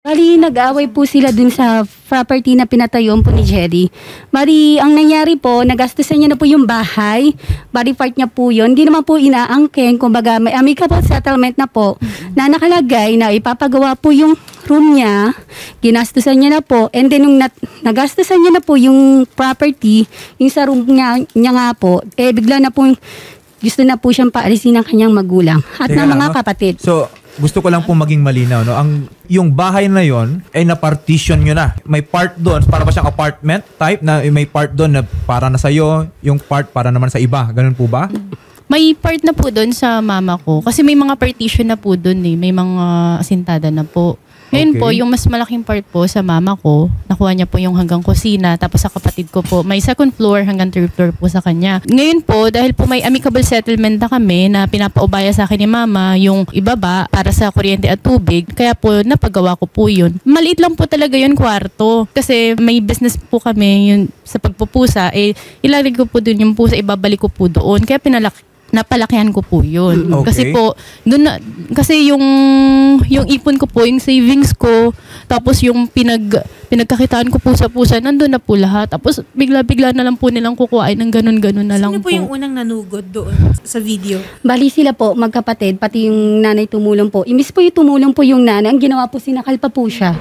Bali, nag-away po sila dun sa property na pinatayon po ni Jelly. Bali, ang nangyari po, nagastusan niya na po yung bahay. Bali, part niya po yun. Hindi naman po inaangkin. Kumbaga, may amicable settlement na po na nakalagay na ipapagawa po yung room niya. Ginastusan niya na po. And then, nung nagastusan niya na po yung property, yung sa room niya nga po, bigla na po gusto na po siyang paalisin ng kanyang magulang at ng mga kapatid. So, gusto ko lang po maging malinaw, no? Yung bahay na yon ay na-partition nyo na. May part doon, para ba siyang apartment type na may part doon na para na sa'yo, yung part para naman sa iba. Ganun po ba? May part na po doon sa mama ko. Kasi may mga partition na po doon eh. May mga asintada na po. Ngayon po, yung mas malaking part po sa mama ko, nakuha niya po yung hanggang kusina, tapos sa kapatid ko po, may second floor hanggang third floor po sa kanya. Ngayon po, dahil po may amicable settlement na kami na pinapaubaya sa akin ni mama yung ibaba para sa kuryente at tubig, kaya po napagawa ko po yun. Maliit lang po talaga yun kwarto. Kasi may business po kami yun sa pagpupusa, ilalagay ko po dun yung pusa, ibabalik ko po doon. Kaya napalakihan ko po yun. Okay. Kasi po, doon na, kasi yung ipon ko po, yung savings ko, tapos yung pinagkakitaan ko po sa pusa, nandun na po lahat. Tapos bigla-bigla na lang po nilang kukuhain ng ganun-ganun na lang po. Sino po yung unang nanugod doon sa video? Bali sila po, magkapatid, pati yung nanay tumulong po. Imbis po yung tumulong po yung nanay, ang ginawa po, sinakal pa po siya.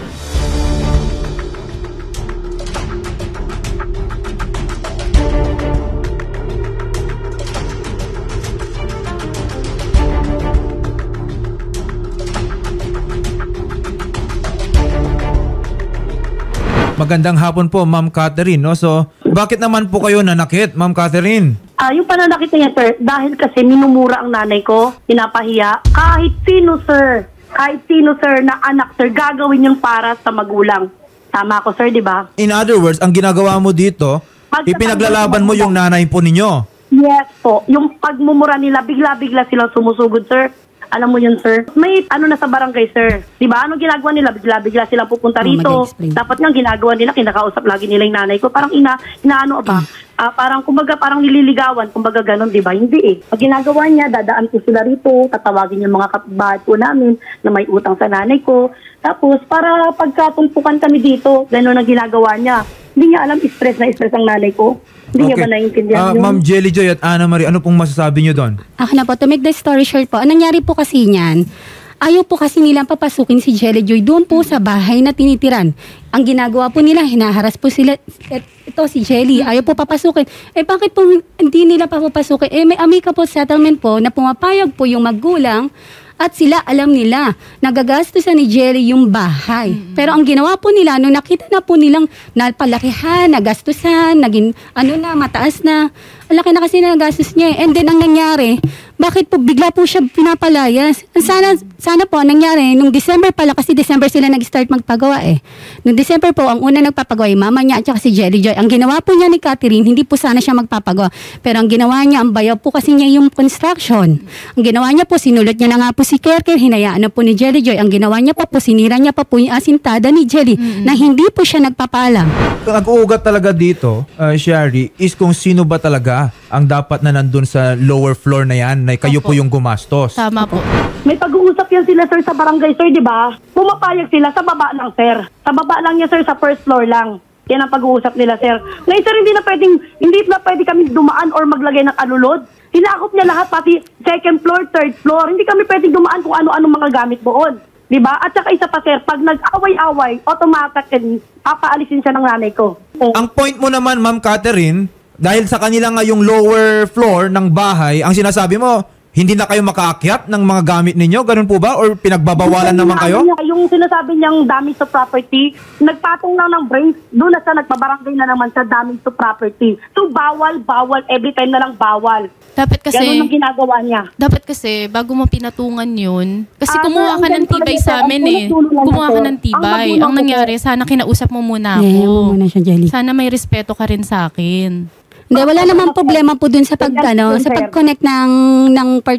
Magandang hapon po, Ma'am Catherine. No? So, bakit naman po kayo nanakit, Ma'am Catherine? Yung pananakit niya, sir, dahil kasi minumura ang nanay ko, pinapahiya. Kahit sino, sir, na anak, sir, gagawin niyang para sa magulang. Tama ako, sir, di ba? In other words, ang ginagawa mo dito, ipinaglalaban mo yung nanay po ninyo. Yes po. Yung pagmumura nila, bigla-bigla silang sumusugod, sir. Alam mo yun, sir. May na sa barangay, sir. Diba? Ano ginagawa nila? Bigla-bigla silang pupunta rito. Dapat nga ginagawa nila, kinakausap lagi nila yung nanay ko. Parang inaano ba? Parang kumbaga, parang nililigawan. Kumbaga ganon, diba? Hindi eh. Pag ginagawa niya, dadaan ko sila rito. Tatawagin yung mga kapitbahay po namin na may utang sa nanay ko. Tapos, para pagkatumpukan kami dito, ganon ang ginagawa niya. Hindi niya alam, stress na stress ang nanay ko. Hindi niya ba naiintindihan yun? Ma'am Jelly Joy at Ana Marie, ano pong masasabi niyo doon? Ako na po, to make the story short po, ang nangyari po kasi niyan, ayaw po kasi nilang papasukin si Jelly Joy doon po sa bahay na tinitiran. Ang ginagawa po nila, hinaharas po sila, ito si Jelly, ayaw po papasukin. Bakit po hindi nila papapasukin? May amicable settlement po na pumapayag po yung magulang at sila alam nila, nagagastusan ni Jelly yung bahay. Pero ang ginawa po nila, nung nakita na po nilang napalakihan, nagastusan, naging mataas na, ang laki na kasi nagastos niya. And then ang nangyari, bakit po bigla po siya pinapalayas? Sana po, ang nangyari, nung December pala, kasi December sila nag-start magpagawa eh. Nung December po, ang una nagpapagawa, mama niya at saka si Jelly Joy. Ang ginawa po niya ni Catherine, hindi po sana siya magpapagawa. Pero ang ginawa niya, ang bayaw po kasi niya yung construction. Ang ginawa niya po, sinulot niya na nga po si Kerker, hinayaan na po ni Jelly Joy. Ang ginawa niya pa po, sinira niya pa po yung asintada ni Jelly na hindi po siya nagpapalam. Nag-uugat talaga dito, Shari, is kung sino ba talaga ang dapat na nandun sa lower floor na yan, na kayo po yung gumastos. Tama po. May pag-uusap yan sila, sir, sa barangay, sir, di ba? Pumapayag sila sa baba lang, sir. Sa baba lang niya, sir, sa first floor lang. Yan ang pag-uusap nila, sir. Ngayon, sir, hindi na pwede kami dumaan or maglagay ng alulod. Hinakop niya lahat, pati second floor, third floor. Hindi kami pwedeng dumaan kung ano-ano mga gamit doon. Diba? At saka isa pa, sir, pag nag-away-away, automatic papaalisin siya ng nanay ko. Ang point mo naman, Ma'am Catherine, dahil sa kanila nga yung lower floor ng bahay, ang sinasabi mo, hindi na kayo makaakyat ng mga gamit ninyo? Ganun po ba? Or pinagbabawalan naman kayo? Yung sinasabi niyang damage to property, nagpatong lang ng brains, doon na siya nagpabarangay na naman sa damage to property. So bawal, every time na lang bawal. Dapat kasi, ganun ang ginagawa niya. Dapat kasi, bago mo pinatungan yun, kasi kumuha ka ng tibay sa amin eh. Kumuha ka ng tibay. Ang nangyari, sana kinausap mo muna ako. Sana may respeto ka rin sa akin. Hindi, wala namang problema po dun sa sa pag-connect ng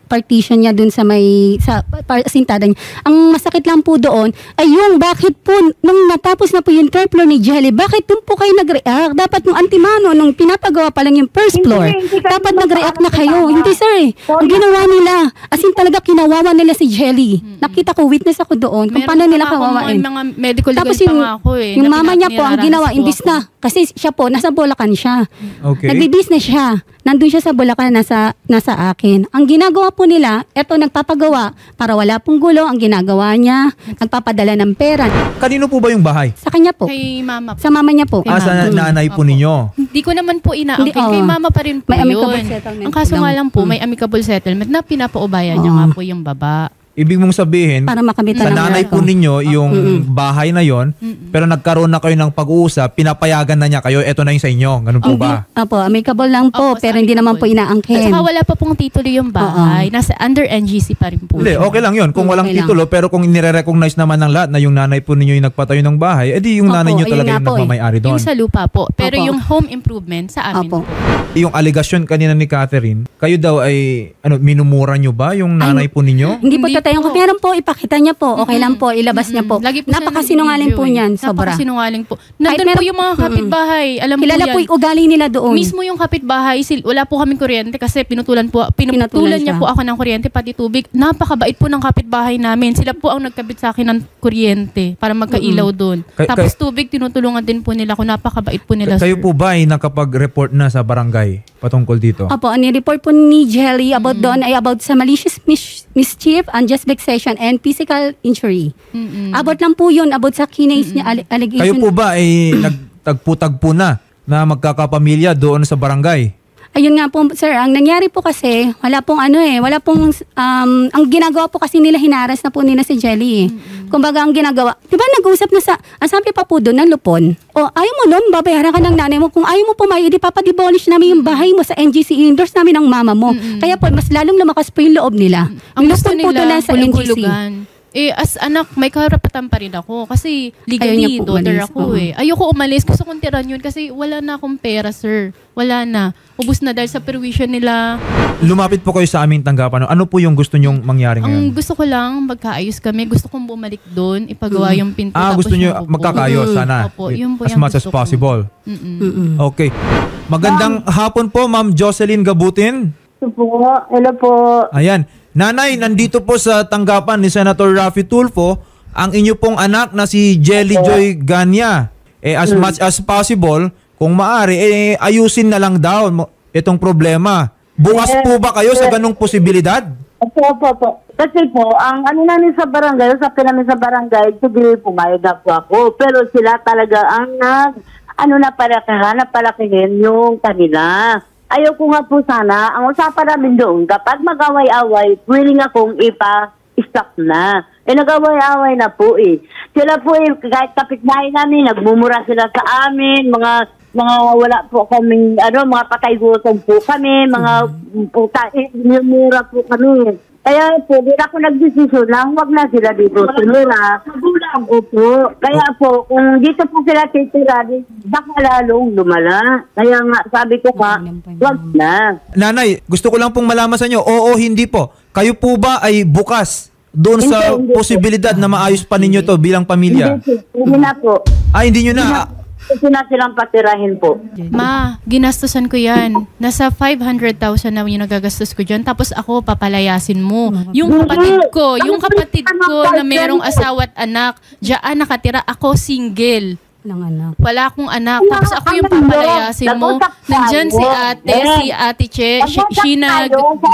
partition niya dun sa asintada niya. Ang masakit lang po doon ay yung bakit po nung natapos na po yung third floor ni Jelly, bakit dun po kayo nag-react? Dapat nung antimano, nung pinapagawa pa lang yung first floor, Hindi dapat kayo nag-react na kayo. magpapakita. Hindi sir eh. Ang ginawa nila, as in talaga kinawawa nila si Jelly. Nakita ko, witness ako doon kung paano nila kawawain. Mga medical legal Tapos pa nga ako eh. yung na mama niya po, ang pinaranas ginawa, po imbis ako. na, kasi siya po, nasa Bulacan siya. Okay. Nagbi-business siya. Nandun siya sa Bulacan, nasa akin. Ang ginagawa po nila, eto nagpapagawa, para wala pong gulo, ang ginagawa niya, nagpapadala ng pera. Kanino po ba yung bahay? Sa kanya po. Kay mama po. Sa mama niya po. Sa nanay po Opo. ninyo. Hindi ko naman po inaangkin. Hindi, Kay oo. mama pa rin po May amicable yun. settlement Ang kaso lang. nga lang po, may amicable settlement na pinapaubayan niya Oo. nga po yung baba. Ibig mong sabihin, Para makabitan sa ng nanay pera po ko. ninyo, yung bahay na yon, pero nagkaroon na kayo ng pag-uusap, pinapayagan na niya kayo, eto na yung sa inyo. Ganun po ba? Opo, amicable lang po, Opo, pero sa hindi naman po amicable. inaangkin. At saka wala pa pong titulo yung bahay. Nasa under NGC pa rin po. Hindi, siya. okay lang yun. Kung walang Okay lang. titulo, pero kung nire-recognize naman ng lahat na yung nanay po ninyo yung nagpatayo ng bahay, edi yung Opo, nanay nyo ayun talaga nga yung po eh. nagmamayari doon. Yung sa lupa po. Pero Opo. yung home improvement sa amin Opo. po. Yung allegation kanina ni Catherine, kayo daw ay minumura nyo ba yung nanay po ninyo? Hindi po Hindi tatayang po. ko. Meron po, ipakita niya po. Okay lang po, ilabas niya po. Lagi po siya Napakasinungaling po nag-video niyan, eh. sobra. Napakasinungaling po. Nandun meron- po yung mga kapitbahay. Alam Kilala po po yan. yung ugali nila doon. Mismo yung kapitbahay, wala po kaming kuryente kasi pinutulan Pinutulan niya siya. po ako ng kuryente pati tubig. Napakabait po ng kapitbahay namin. Sila po ang nagkabit sa akin ng kuryente para magkailaw doon. Tapos tubig, tinutulungan din po nila ako. Napakabait po nila, Kayo sir. po ba ay nakapag-report na sa barangay patungkol dito? Opo, ang report po ni Jelly about doon ay about sa malicious mischief, unjust vexation, and physical injury. About lang po yun, about sa kinase niya, allegation. Kayo po ba ay nagtagpo-tagpo na magkakapamilya doon sa barangay? Ayun nga po, sir, ang nangyari po kasi, wala pong ang ginagawa po kasi nila, hinaras na po nila si Jelly eh. Kumbaga ang ginagawa, di ba nag-usap na ang sabi pa po doon ng lupon, ayaw mo nun, babayaran ka ng nanay mo, kung ayaw mo pumayag, di papademolish namin yung bahay mo sa NGC, endorse namin ng mama mo. Kaya po, mas lalong lumakas po yung loob nila. Ang gusto Nilupon po doon nila, na sa NGC. hulug-hulugan. As anak, may karapatan pa rin ako. Kasi Ayaw niya legally, po daughter umalis. ako eh. Ayoko umalis. Gusto kong tiran yun kasi wala na akong pera, sir. Wala na. Ubus na dahil sa perwisyon nila. Lumapit po kayo sa aming tanggapan. Ano po yung gusto nyong mangyari Ang ngayon? gusto ko lang, magkaayos kami. Gusto kong bumalik doon, ipagawa yung pinto. Gusto tapos nyo yung upo. magkakayos sana? Opo, yun po As yung much as gusto ko. possible. Okay. Magandang hapon po, Ma'am Jocelyn Gabutin. Hello po. Ayan. Nanay, nandito po sa tanggapan ni Senator Raffy Tulfo ang inyo pong anak na si Jelly Joy Ganya. As much as possible, kung maaari, ayusin na lang daw itong problema. Bukas po ba kayo sa ganong posibilidad? Opo. Kasi po, ang namin sa barangay, usapin namin sa barangay, sige, pumayag na po ako. Pero sila talaga ang napalakihin yung kanila. Ayaw ko nga po sana, ang usapan namin doon, kapag mag-away-away, willing akong ipa-stop na. Nag-away-away na po eh. Sila po kahit kapitbahay namin, nagmumura sila sa amin, mga wala po kaming, mga patay-gutom po kami, mga mura po kami. Kaya po, di ako nagdesisyon na huwag na sila dito tumira. Magulang ko po. Kaya po, kung dito po sila titira, baka lalong lumala. Kaya nga, sabi ko ka, huwag na. Nanay, gusto ko lang pong malaman sa inyo, oo, hindi po. Kayo po ba ay bukas doon sa Hindi. posibilidad na maayos pa ninyo to bilang pamilya? Hindi na po. Hindi nyo na. Kasi na silang patirahin po. Ma, ginastusan ko yan. Nasa 500,000 na yung nagagastos ko dyan. Tapos ako, papalayasin mo. Yung kapatid ko na merong asawa at anak, diyan nakatira, ako single. Ng anak. Wala akong anak. Tapos ako yung papalayasin mo. Nandyan si ate Che, Sheena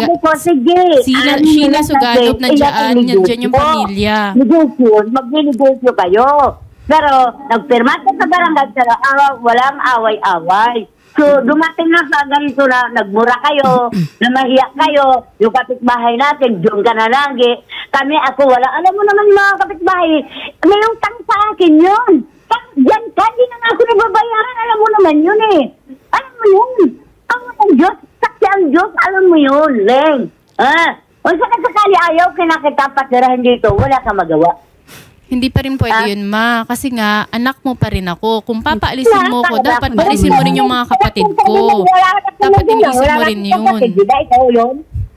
Sugadop, nandyan yung pamilya. Magnegosyo kayo. Pero, nagpirma ka sa barangay, pero walang away-away. So, dumating na sa ganito na nagmura kayo, namahiya kayo, yung kapitbahay natin, doon ka na lagi. Ako, wala. Alam mo naman yung mga kapitbahay, may utang sa akin yun. Yan ka, hindi na ako nababayaran. Alam mo naman yun eh. Alam mo yun. Ang Diyos, saksi ang Diyos, alam mo yun, Leng. Kung sakali ayaw, kinakita patirahin dito, wala ka magawa. Hindi pa rin pwede yun, ma. Kasi nga, anak mo pa rin ako. Kung papaalisin mo ko, dapat paalisin mo rin yung mga kapatid ko. Dapat inisin mo rin yun. Ikaw yun. Saksi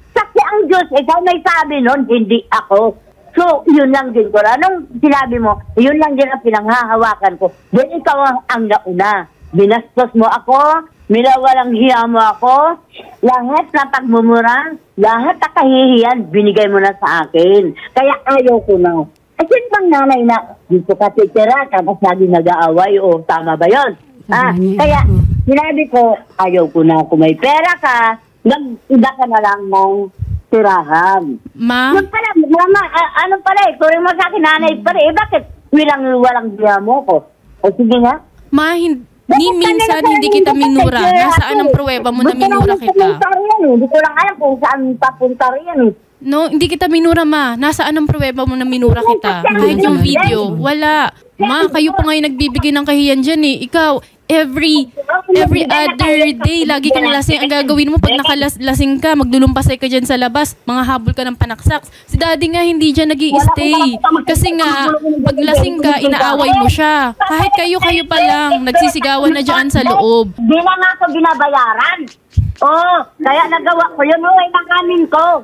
ang Diyos, ikaw may sabi nun, hindi ako. So, yun lang din ko. Anong sinabi mo, yun lang din ang pinanghahawakan ko. Then ikaw ang nauna. Binastos mo ako, minawalang hiya mo ako, lahat na pagmumura, lahat na kahihiyan, binigay mo na sa akin. Kaya ayaw ko na. Kasi bang nanay na, dito ka titira, tapos lagi nag-aaway, o tama ba yun? Kaya, sinabi ko, ayaw ko na. Kung may pera ka, nag-iba ka na lang ng tirahan. Ma? Yung pala, mama, ano pala turing mo sa akin, nanay pala bakit walang biya mo ko? O sige nga. Ma, minsan hindi kita minura. Nasaan ang pruweba mo na minura kita? Hindi ko lang alam kung saan papunta riyan. No, hindi kita minura, ma. Nasaan ang pruweba mo na minura kita? Kahit yung video, wala. Ma, kayo pa ngayon nagbibigay ng kahiyan dyan eh. Ikaw, every other day, lagi kang lasing. Ang gagawin mo pag nakalasing ka, maglulumpasay ka dyan sa labas, mga habol ka ng panaksak. Si daddy nga hindi dyan nag-i-stay. Kasi nga, pag lasing ka, inaaway mo siya. Kahit kayo pa lang, nagsisigawan na dyan sa loob. Di na nga ako binabayaran. Kaya nagawa ko yun. Inaamin ko.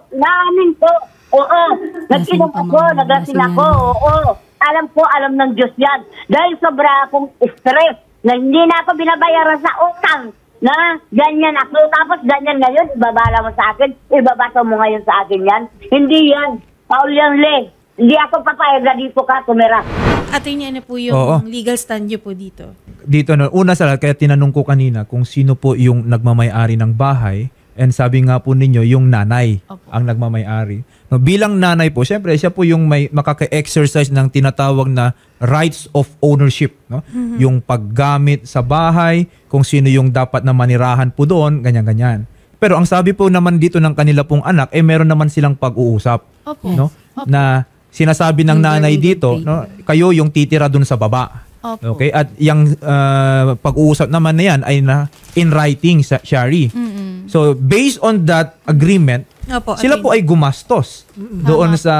Oo. Nag-inom ako, nagasing ako. Oo. Alam ng Diyos yan. Dahil sobra akong stress na hindi na ako binabayaran sa utang na ganyan ako. Tapos ganyan ngayon, ibabala mo sa akin, ibabasa mo ngayon sa akin yan. Hindi yan. Paul yan, Le. Hindi ako papayag na dito ka tumira. Attorney, ano po yung legal stand nyo po dito? Dito, una sa lahat, kaya tinanong ko kanina kung sino po yung nagmamay-ari ng bahay. And sabi nga po ninyo, yung nanay ang nagmamay-ari. No, bilang nanay po, syempre, siya po yung may makaka-exercise ng tinatawag na rights of ownership. No? Yung paggamit sa bahay, kung sino yung dapat na manirahan po doon, ganyan-ganyan. Pero ang sabi po naman dito ng kanila pong anak, meron naman silang pag-uusap. No? Na sinasabi ng nanay dito, no, kayo yung titira doon sa baba. Okay? At yung pag-uusap naman na yan ay in writing, Shari. So, based on that agreement, sila po ay gumastos doon sa...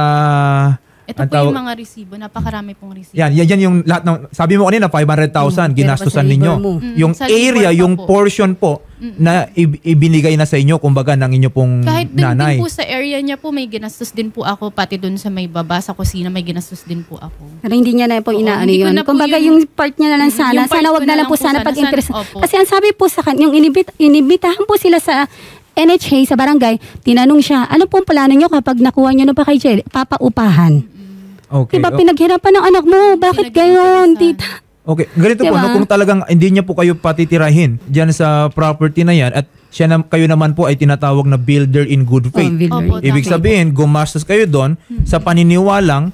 Ito po yung mga resibo. Napakarami pong resibo. Yan yung lahat ng... Sabi mo kanina, 500,000 ginastusan ninyo. Yung area, yung portion po na ibinigay na sa inyo, kumbaga, ng inyo pong kahit nanay. Kahit din po sa area niya po, may ginastos din po ako. Pati dun sa may baba, sa kusina, may ginastos din po ako. Pero hindi niya na po inaano yun. Kumbaga yung part niya na lang sana. Sana wag na lang po sana pag-interest. Kasi ang sabi po sa kanya, yung inibitahan po sila sa NHA, sa barangay, tinanong siya, ano pong plano nyo kapag nakuha nyo na pa kay Jelly? Papaupahan. Okay. Diba pinaghirapan ng anak mo? Bakit gayon, tita? Okay, ganito po, no, kung talagang hindi niya po kayo patitirahin dyan sa property na yan at kayo naman po ay tinatawag na builder in good faith. Ibig sabihin, gumastos kayo doon sa paniniwalang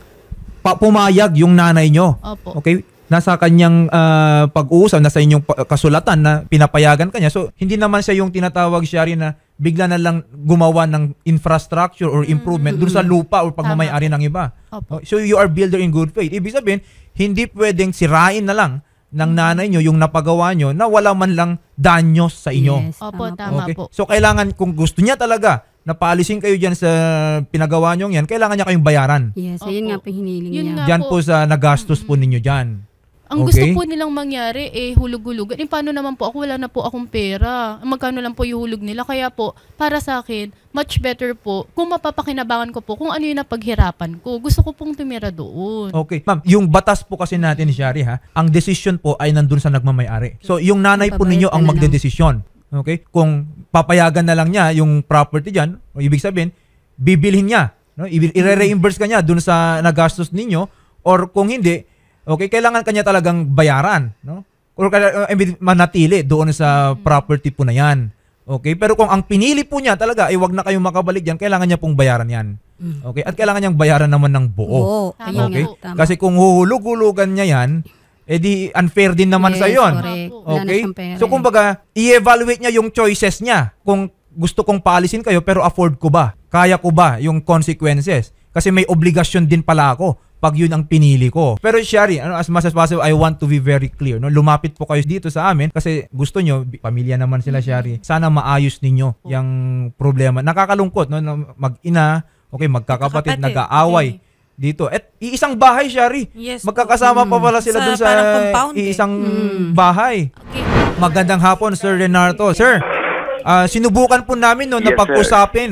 pumayag yung nanay nyo. Okay? Nasa kanyang pag-uusap, nasa inyong kasulatan na pinapayagan kanya. So, hindi naman siya yung tinatawag, Shari, na bigla na lang gumawa ng infrastructure or improvement dun sa lupa or pagmamayari ng iba. So, you are builder in good faith. Ibig sabihin, hindi pwedeng sirain na lang ng nanay nyo yung napagawa nyo na wala man lang danyos sa inyo. Yes, tama po. So, kailangan, kung gusto niya talaga na paalisin kayo dyan sa pinagawa nyo yan, kailangan niya kayong bayaran. Yes, yun nga po hiniling niya. Dyan po sa nagastos po ninyo dyan. Ang gusto po nilang mangyari, hulug-hulugan. Paano naman po ako? Wala na po akong pera. Magkano lang po yung hulog nila. Kaya po, para sa akin, much better po, kung mapapakinabangan ko po, kung ano yung napaghirapan ko, gusto ko pong tumira doon. Okay. Ma'am, yung batas po kasi natin, Shari, ang decision po ay nandun sa nagmamay-ari. So, yung nanay po ninyo ang magdedesisyon. Okay? Kung papayagan na lang niya yung property dyan, o ibig sabihin, bibilhin niya. No? I-reimburse ka niya dun sa nagastos ninyo, or kung hindi, okay, kailangan kanya talagang bayaran, no? Or manatili doon sa property po na yan. Okay? Pero kung ang pinili po niya talaga ay wag na kayong makabalik diyan, kailangan niya pong bayaran yan. Okay? At kailangan niyang bayaran naman ng buo. Okay? Kasi kung huhulug-hulugan niya yan, edi unfair din naman sa yon. Okay? So kumbaga, i-evaluate niya yung choices niya. Kung gusto kong paalisin kayo pero afford ko ba? Kaya ko ba yung consequences? Kasi may obligasyon din pala ako pag yun ang pinili ko. Pero Shari, as much as possible, I want to be very clear. No? Lumapit po kayo dito sa amin kasi gusto nyo, pamilya naman sila, Shari. Sana maayos ninyo yung problema. Nakakalungkot, no? Mag-ina, okay, magkakapatid, nag-aaway dito. At iisang bahay, Shari. Yes, magkakasama pa pala sila dun sa iisang bahay. Okay. Magandang hapon, Sir Renardo. Sir, sinubukan po namin na pag-usapin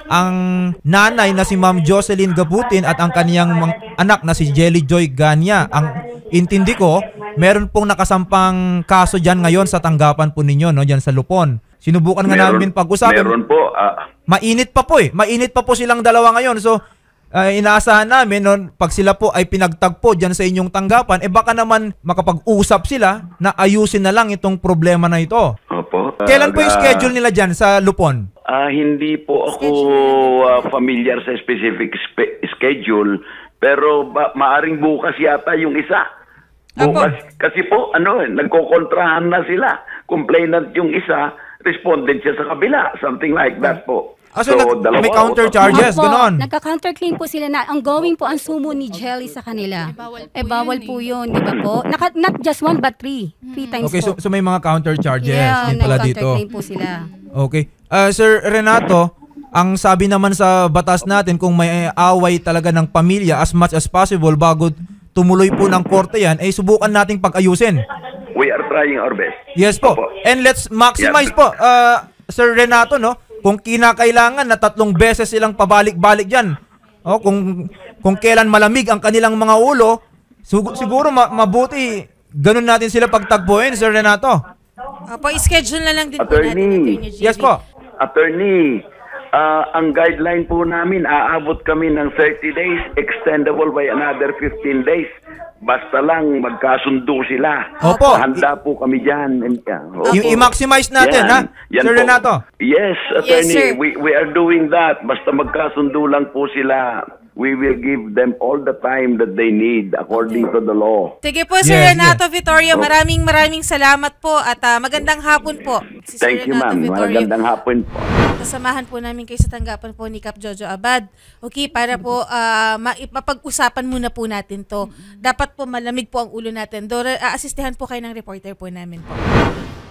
ang nanay na si Ma'am Jocelyn Gabutin at ang kaniyang anak na si Jelly Joy Ganya. Ang intindi ko, meron pong nakasampang kaso dyan ngayon sa tanggapan po ninyo, no, dyan sa Lupon. Sinubukan nga namin pag-usapan. Meron po. Mainit pa po eh. Mainit pa po silang dalawa ngayon. So, inaasahan namin nun, pag sila po ay pinagtagpo dyan sa inyong tanggapan, baka naman makapag-usap sila na ayusin na lang itong problema na ito. Opo. Kailan po yung schedule nila dyan sa Lupon? Hindi po ako familiar sa specific schedule, pero maaring bukas yata yung isa. Bukas, kasi po, nagkokontrahan na sila. Complainant yung isa, respondent siya sa kabila. Something like that po. So may counter charges, ganon. Nagka-counterclaim po sila na ongoing po ang sumo ni Jelly sa kanila. Bawal po yun, di ba po? Not just one but three times okay, po. so may mga counter charges din pala dito. Nag-counterclaim po sila. Okay. Sir Renato, ang sabi naman sa batas natin, kung may away talaga ng pamilya, as much as possible, bago tumuloy po ng korte yan, subukan nating pag-ayusin. We are trying our best. Yes po. Opo. And let's maximize po, Sir Renato, no? Kung kinakailangan na 3 beses silang pabalik-balik dyan, kung kailan malamig ang kanilang mga ulo, siguro mabuti ganun natin sila pagtagpuin, Sir Renato. Opo, schedule na lang din po natin. Attorney. Yes po. Attorney, ang guideline po namin, aabot kami ng 30 days, extendable by another 15 days. Basta lang magkasundo sila. Opo. Handa po kami dyan. I-maximize natin, ha? Sir po. Renato. Yes, Attorney. Yes, sir. We are doing that. Basta magkasundo lang po sila. We will give them all the time that they need according to the law. Sige po, Sir Renato Vittorio, maraming salamat po at magandang hapon po. Si Sir Thank you, Renato ma'am. Vittorio. Magandang hapon po. Kasamahan po namin kayo sa tanggapan po ni Cap Jojo Abad. Okay, para po mapag-usapan muna po natin to. Dapat po malamig po ang ulo natin. Asistihan po kayo ng reporter po namin po.